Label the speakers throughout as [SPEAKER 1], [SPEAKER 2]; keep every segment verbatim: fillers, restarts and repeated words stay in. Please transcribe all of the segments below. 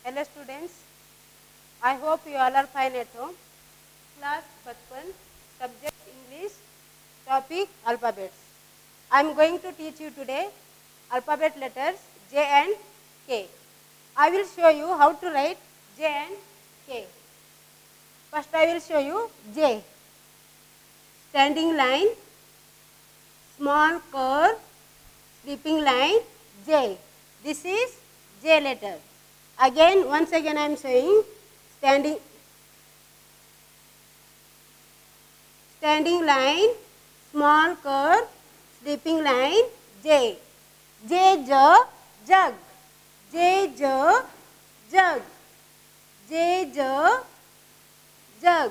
[SPEAKER 1] Hello students, I hope you all are fine at home. Class Bachpan, subject English, topic alphabets. I am going to teach you today alphabet letters J and K. I will show you how to write J and K. First I will show you J. Standing line, small curve, sleeping line, J. This is J letter. Again, once again I am saying standing standing line, small curve, sleeping line, J. J, J, jug. J, J, jug. J, J, jug.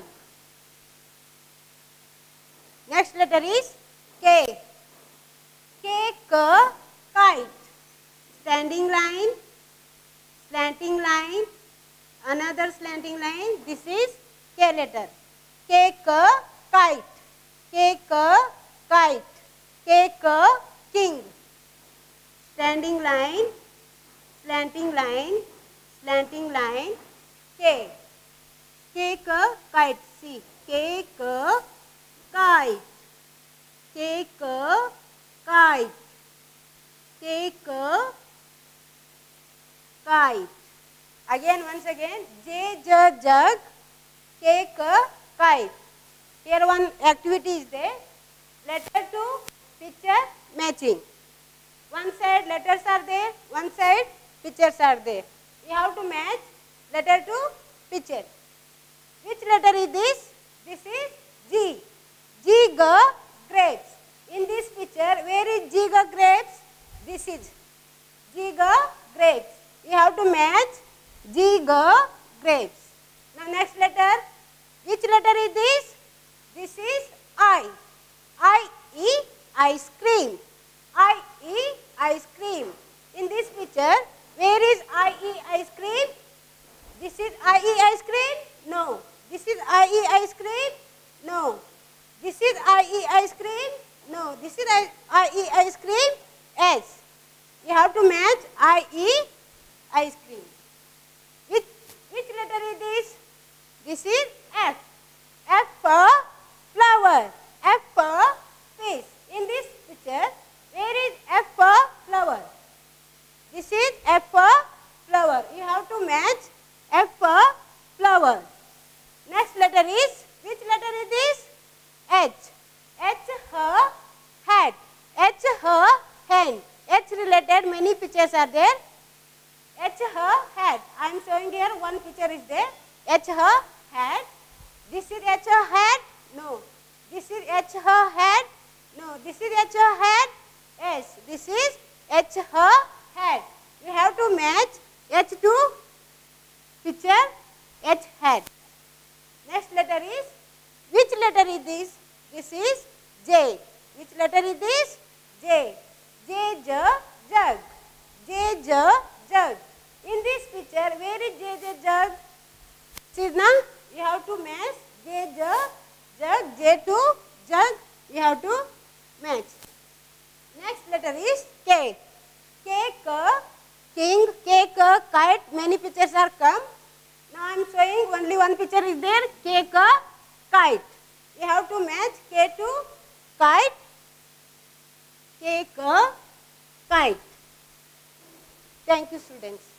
[SPEAKER 1] Next letter is K. K, K, kite. Standing line, slanting line, another slanting line. This is K letter. K, K, kite. K, K, kite. K, K, king. Standing line, slanting line, slanting line, K. K, K, kite. See, K, K, kite. K, K, kite. K, K, kite. Again, once again, J, J, jug, K, K, kite. Here one activity is there. Letter to picture matching. One side letters are there, one side pictures are there. You have to match letter to picture. Which letter is this? This is G. G, G, grapes. In this picture, where is G, G, grapes? This is G, G, grapes. You have to match G, G, grapes. Now next letter. Which letter is this? This is I. I, E, ice cream. I, E, ice cream. In this picture, where is I, E, ice cream? This is I, E, ice cream? No. This is I, E, ice cream? No. This is I, E, ice cream? No. This is I, E, ice cream? S. You have to match I, E, ice cream. Which, which letter is this? This is F. F for flower. F for fish. In this picture, where is F for flower? This is F for flower. You have to match F for flower. Next letter is, which letter is this? H. H, her hat. H, her hen. H related many pictures are there. H, her hat. I am showing here one picture is there. H, her hat. This is H, her hat. No. This is H, her hat. No. This is H, her hat. Yes. This is H, her hat. You have to match H to picture H hat. Next letter is, which letter is this? This is J. Which letter is this? J. J, J, jug. J, J, jug. In this picture, where is J, J, jug? See now, you have to match J, J, jug. J to jug, you have to match. Next letter is K. K, K, king. K, K, kite. Many pictures are come. Now I am showing only one picture is there. K, K, kite. You have to match K to kite. K, K, kite. Thank you, students.